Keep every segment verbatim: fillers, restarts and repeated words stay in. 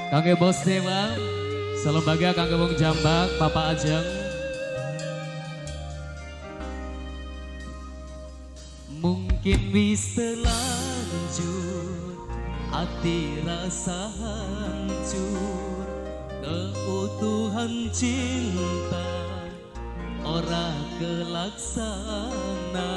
Kangge Bos Dewa, selembaga kangge wong Jambak, Bapak Ajeng. Mungkin wis telanjur, hati rasa hancur, keutuhan cinta ora kelaksana.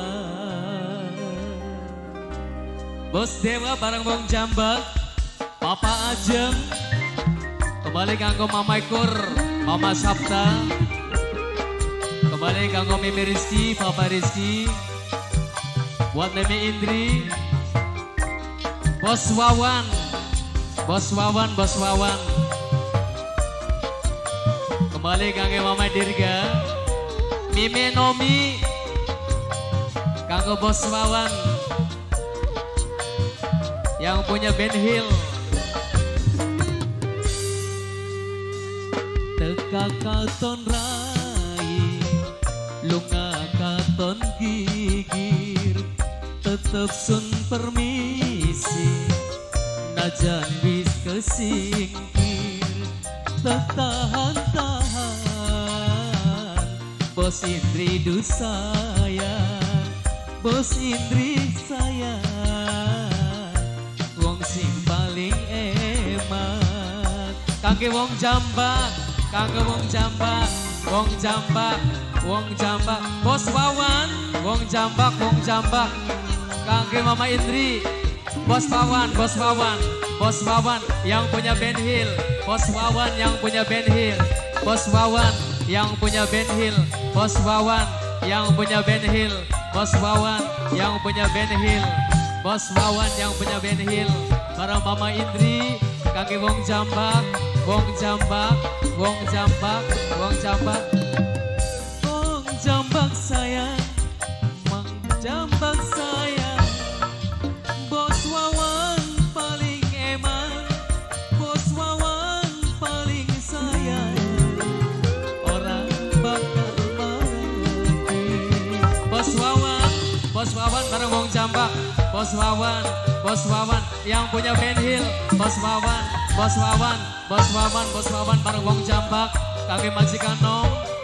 Bos Dewa bareng wong Jambak, Papa Ajeng, kembali kanggo Mama Ikur, Mama Sabta, kembali kanggo Mimi Rizky, Papa Rizky, buat Mimi Indri, Bos Wawan, Bos Wawan, Bos Wawan, kembali kanggo Mama Dirga, Mimi Nomi, kanggo Bos Wawan, yang punya Ben Hill. Teka katon rai, lunga katon gigir, tetep sun permisi, najan wis kesingkir. Tetahan-tahan, Bos Indri du sayang, Bos Indri sayang, wong sing paling eman. Kangge wong Jambak, kangge wong Jambak, wong Jambak, wong Jambak, Bos Wawan, wong Jambak, wong Jambak, kangge Mama Indri, Bos Wawan, Bos Wawan, Bos Wawan yang punya Ben Hill, Bos Wawan yang punya Ben Hill, Bos Wawan yang punya Ben Hill, Bos Wawan yang punya Ben Hill, Bos Wawan yang punya Ben Hill, Bos Wawan yang punya Ben Hill, bareng Mama Indri, kangge wong Jambak, wong Jambak, wong Jambak, wong Jambak, wong Jambak sayang, Mang Jambak sayang, Bos Wawan paling eman, Bos Wawan paling sayang, orang bakal mati. Bos Wawan, Bos Wawan bareng wong Jambak, Bos Wawan, Bos Wawan yang punya Ben Hill, Bos Wawan, Bos Wawan, Bos Wawan, Bos Wawan bareng wong Jambak, kami majikan nom.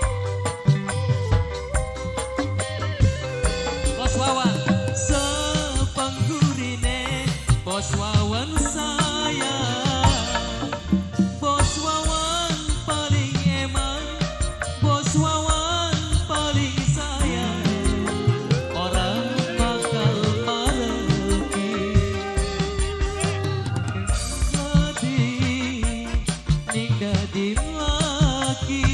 Bos Wawan, sepanggurine, Bos Wawan sayang, Bos Wawan paling eman, Bos Wawan paling sayang, orang bakal mareki. Jadi ning dadi laki,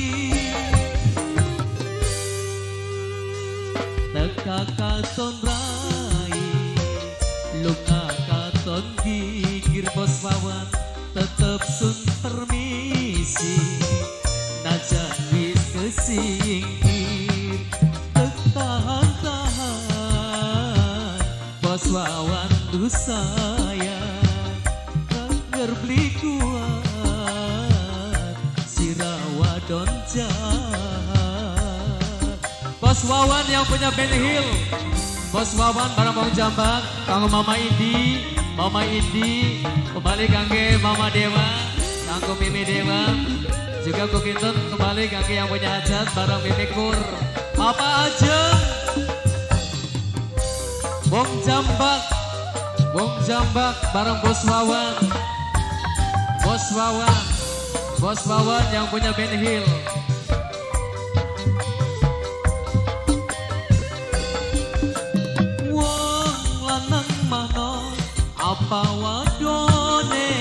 teka katon rai, lunga katon gigir, Bos Wawan tetep sun permisi, najan wis kesingkir. Tahan-tahan, Bos Wawan du sayang, kanger beli kuat, sirawa don jahat. Bos Wawan yang punya Ben Hill, Bos Wawan bareng wong Jambak, kanggo Mama Indi, Mama Indi, kembali kangge Mama Dewa, kanggo Mimi Dewa, juga Kukintun kembali kangge yang punya hajat bareng Mimi Kur, Papa Ajeng, wong Jambak, wong Jambak bareng Bos Wawan, Bos Wawan, Bos Wawan yang punya Ben Hill. Wong lanang mahno apa wadone,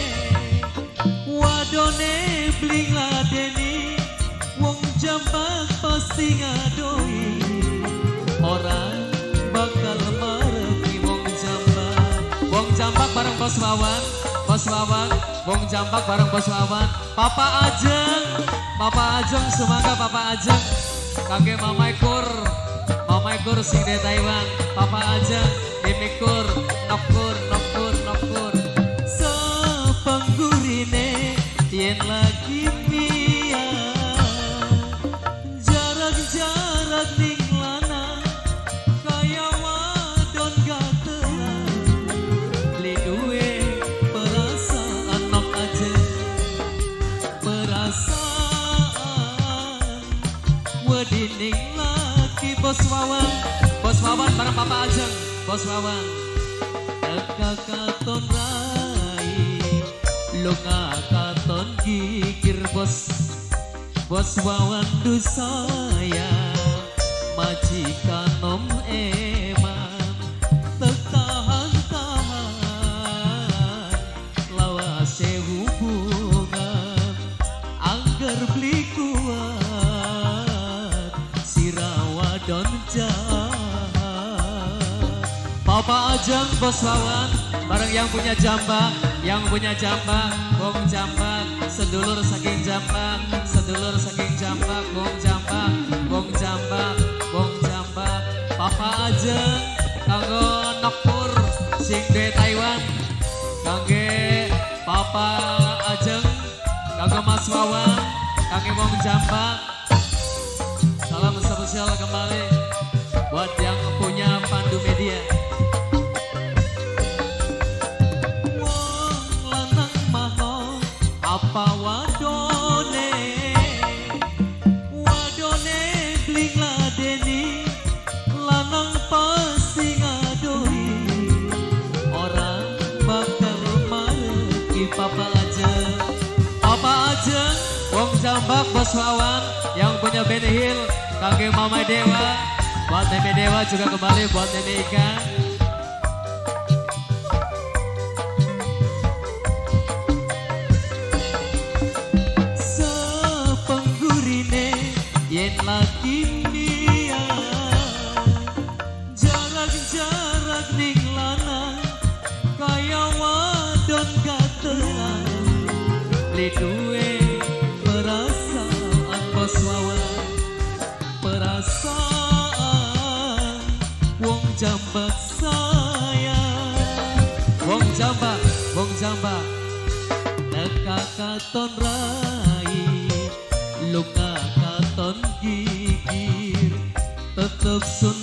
wadone bling ladeni, wong Jambak pasti ngadoi, orang bakal mareki wong Jambak. Wong Jambak bareng Bos Wawan, Bos Wawan, wong Jambak bareng Bos Wawan, Papa Ajeng, Papa Ajeng, semoga Papa Ajeng, kangge Mama Ikur, Mama Ikur sing dari Taiwan, Papa Ajeng, Mimi Kur, Nokur, Nokur, Nokur. Sepanggurine yen lagi pian, jarak-jarak ning lanang, kaya wadon gatelan, li duwe perasaan nok aja. Wawan bareng Papa Ajeng, Bos Wawan. Teka katon rai, luka katon gigir bos. Bos Wawan du saya, majikan nom eman. Tetahan-tahan, lawase hubungan. Angger beli kuat, sirawa don jahat. Papa Ajeng, Bos Wawan, bareng yang punya jambak, yang punya jambak, gong jambak, sedulur saking jambak, sedulur saking jambak, gong jambak, gong jambak, gong jambak. Papa Ajeng, kanggo nokpur, sing de Taiwan, kangge Papa Ajeng, kanggo Mas Wawan, kangge gong jambak. Salam spesial kembali buat yang punya Pandu Media. Apa wadone, wadone bling ladeni, lanang pasti ngadoi. Orang bakal mareki Papa Ajeng, Papa Ajeng, wong jambak Bos Wawan, yang punya Benny Hill, kangge Mama Dewa, buat Neme Dewa juga kembali buat Neme Ika. Yen lagi dia jarak-jarak ning lanang kaya wadon gatelan li duwe perasaan Bos Wawan, perasaan wong jambak sayang, wong jambak, wong jambak. Teka katon rai, luka katon gigir, tetep sun